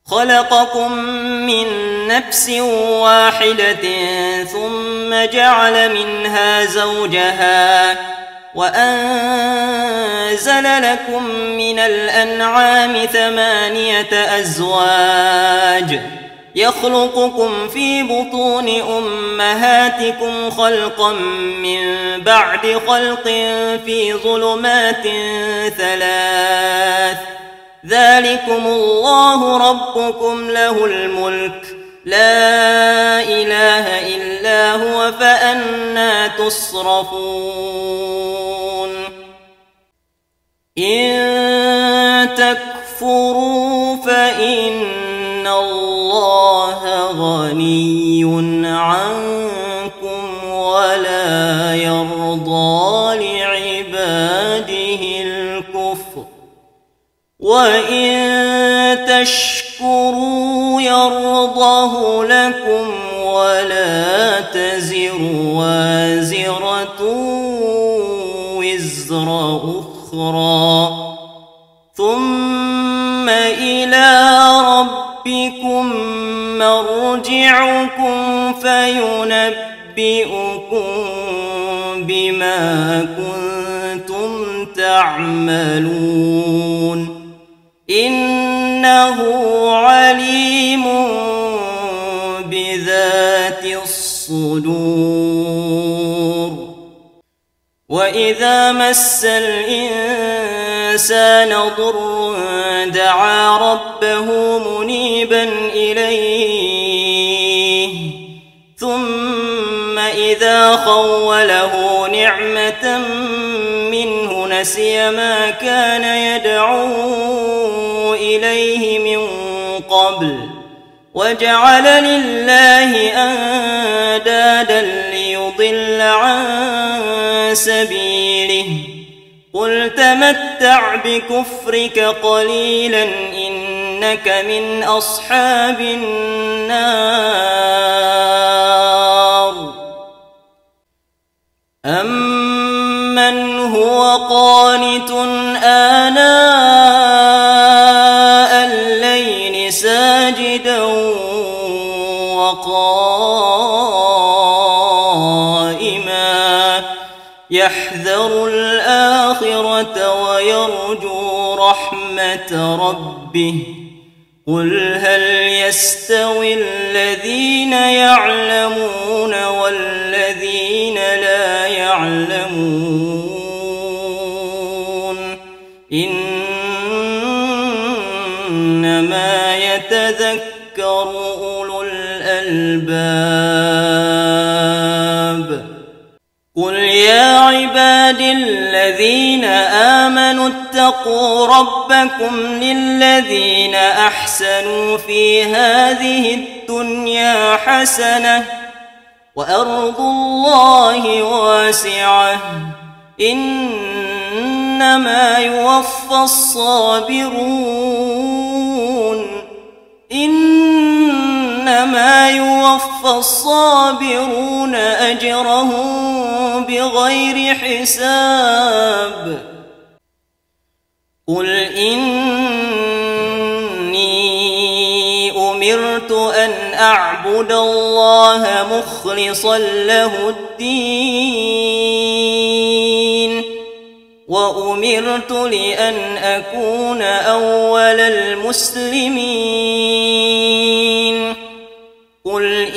خلقكم من نفس واحدة ثم جعل منها زوجها وأنزل لكم من الأنعام 8 أزواج يخلقكم في بطون أمهاتكم خلقا من بعد خلق في ظلمات 3 ذلكم الله ربكم له الملك لا إله إلا هو فأنى تصرفون إن تكفروا فإن الله غني عنكم ولا يرضى لعباده الكفر وإن تشكروا يرضه لكم ولا تزر وازرة وزر أخرى ثم إلى ربكم مرجعكم فينبئكم بما كنتم تعملون إنه عليم بذات الصدور وإذا مس الإنسان ضر دعا ربه منيبا إليه ثم إذا خوله نعمة منه نسي ما كان يدعو إليه من قبل وجعل لله أندادا ليضل عن سبيله قل تمتع بكفرك قليلا إنك من أصحاب النار أمن هو قانت آناء الليل ساجدا وقائما يحذر الآخرة ويرجو رحمة ربه قل هل يستوي الذين يعلمون والذين لا يعلمون إنما يتذكر أولو الألباب قل يا عبادي الذين آمنوا اتقوا ربكم للذين أحسنوا في هذه الدنيا حسنة وأرض الله واسعة إنما يوفى الصابرون أجرهم بغير حساب قل إني أمرت أن أعبد الله مخلصا له الدين وأمرت لأن أكون أول المسلمين قل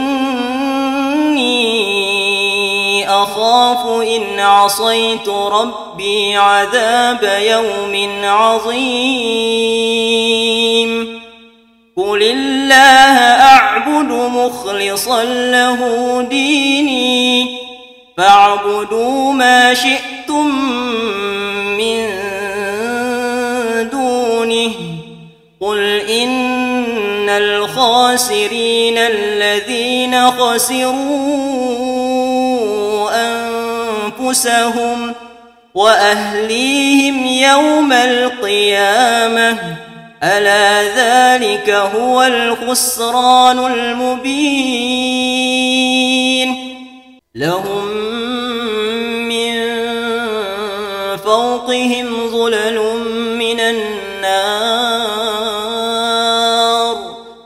إني أخاف إن عصيت ربي عذاب يوم عظيم قل الله أعبد مخلصا له ديني فاعبدوا ما شئتم من دونه قل إن الخاسرين الذين خسروا أنفسهم وأهليهم يوم القيامة ألا ذلك هو الخسران المبين لهم من فوقهم ظلل من النار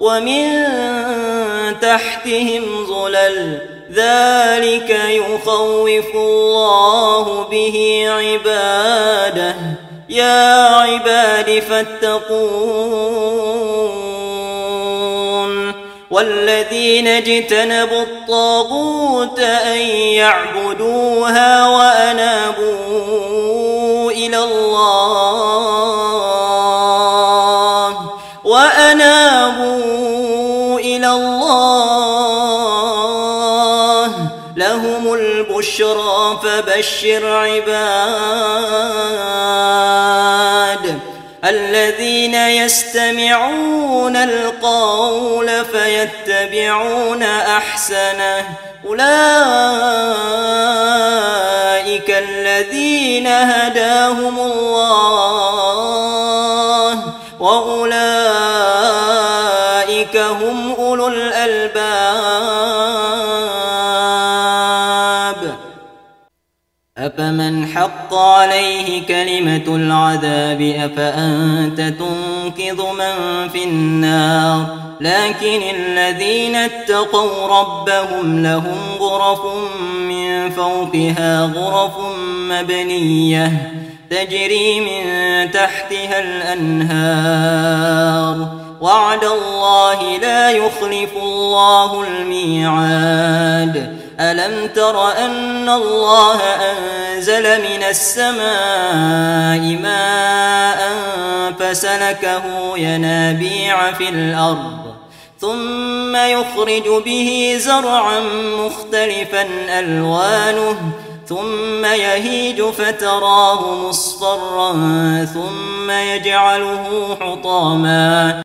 ومن تحتهم ظلل ذلك يخوف الله به عباده يا عباد فاتقون والذين اجتنبوا الطاغوت أن يعبدوها وأنابوا إلى الله لهم البشرى فبشر عباد الذين يستمعون القول فيتبعون أحسنه أولئك الذين هداهم الله وأولئك هم أولو الألباب أفمن حق عليه كلمة العذاب أفأنت تنقذ من في النار لكن الذين اتقوا ربهم لهم غرف من فوقها غرف مبنية تجري من تحتها الأنهار وعد الله لا يخلف الله الميعاد ألم تر أن الله أنزل من السماء ماء فسلكه ينابيع في الأرض ثم يخرج به زرعا مختلفا ألوانه ثم يهيج فتراه مصفرا ثم يجعله حطاما